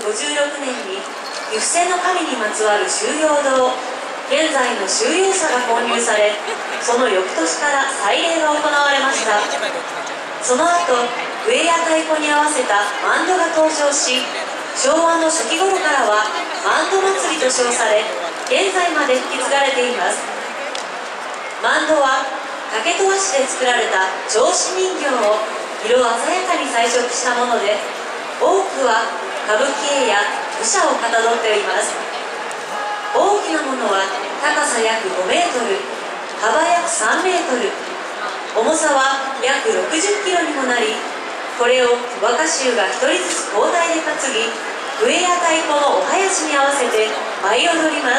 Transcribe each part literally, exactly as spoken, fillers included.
ごじゅうろくねんに岐阜線の神にまつわる収容堂、現在の収容者が購入され、その翌年から祭礼が行われました。その後、笛や太鼓に合わせたマンドが登場し、昭和の初期頃からはマンド祭りと称され、現在まで引き継がれています。マンドは竹と和紙で作られた銚子人形を色鮮やかに彩色したもので、多くは歌舞伎絵や武者をかたどっています。大きなものは高さ約ごメートル、幅約さんメートル、重さは約ろくじゅっキロにもなり、これを若衆がひとりずつ交代で担ぎ、笛や太鼓のお囃子に合わせて舞い踊ります。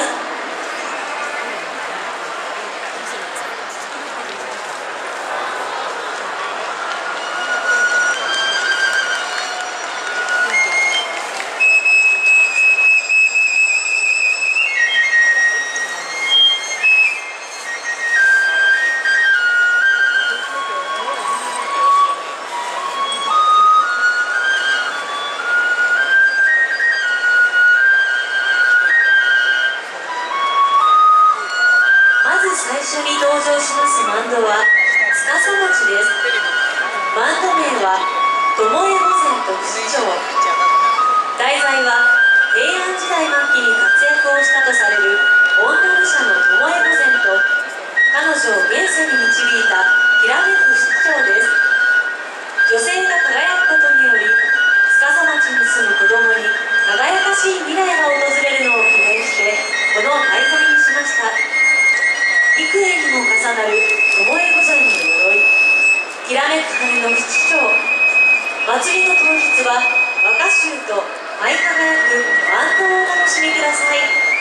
最初に登場しますマンドは司町です。マンド名は巴御前と不死鳥。題材は平安時代末期に活躍をしたとされる女武者の巴御前と、彼女を現世に導いたきらめく不死鳥です。女性が輝くことにより、司町に住む子供に輝かしい未来が訪れるのを記念して、この題材にしました。幾重にも重なる巴御前の鎧、きらめく羽の不死鳥。祭りの当日は若衆と舞い輝くマンドをお楽しみください。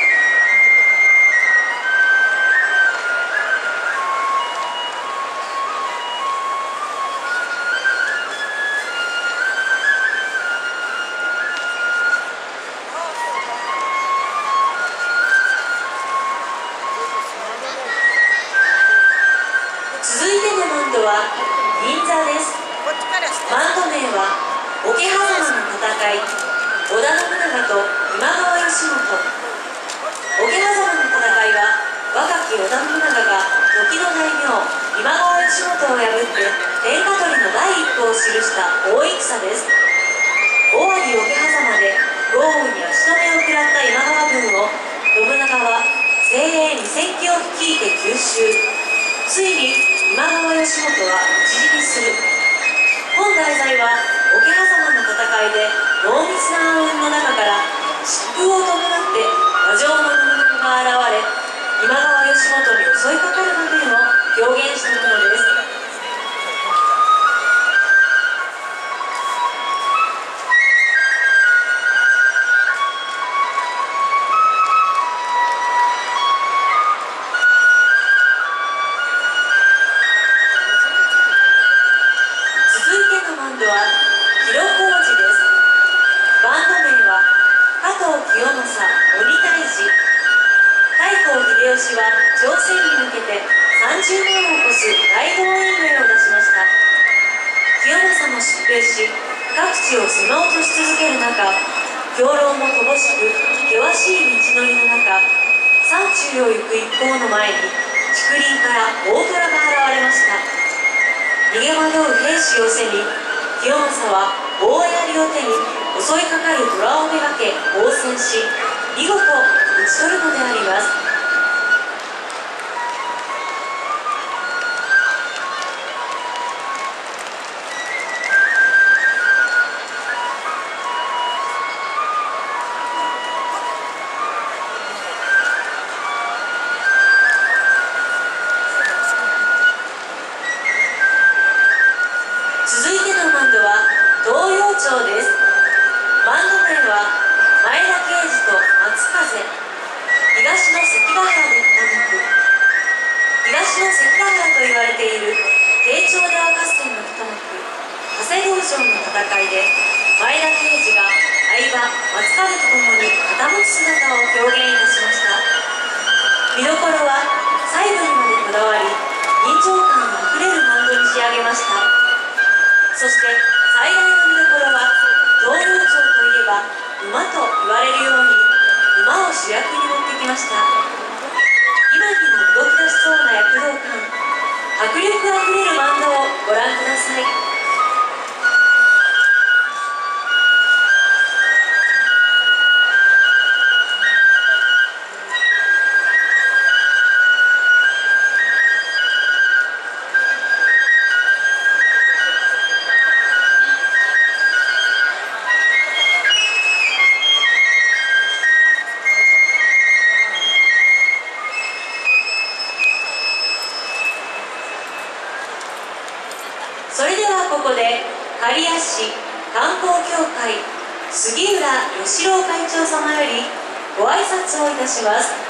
続いてのマンドは銀座です。マンド名は桶狭間の戦い、織田信長と今川義元。桶狭間の戦いは若き織田信長が時の大名今川義元を破って天下取りの第一歩を記した大戦です。尾張桶狭間で豪雨に足止めを食らった今川軍を信長は精鋭にせんきを率いて急襲。ついに今川義元は討ち死にする。本題材は桶狭間の戦いで濃密な暗雲の中から疾風を伴って馬上の信長が現れ、今川義元に襲いかかる場面を表現したものです。バンドは広小路です。バンド名は加藤清正鬼退治。太閤秀吉は朝鮮に向けてさんじゅうまんを超す大動員令を出しました。清正も出兵し、各地を攻め落とし続ける中、兵糧も乏しく険しい道のりの中、山中を行く一行の前に竹林から大虎が現れました。逃げ惑う兵士を背に清正は大槍を手に襲いかかる虎をめがけ応戦し、見事討ち取るのであります。続いてのバンドは東洋町です。バンド名は前田慶次と松風。東の関ヶ原で傾く。東の関ヶ原と言われている慶長出羽合戦の一幕、長谷道場の戦いで前田慶次が相葉松風と共に旗持ち姿を表現いたしました。見どころは細部にまでこだわり、臨場感あふれるバンドに仕上げました。そして最大の見どころは、東洋町といえば馬と言われるように馬を主役に持ってきました。今にも動き出しそうな躍動感、迫力あふれるバンドをご覧ください。それではここで刈谷市観光協会杉浦義郎会長様よりご挨拶をいたします。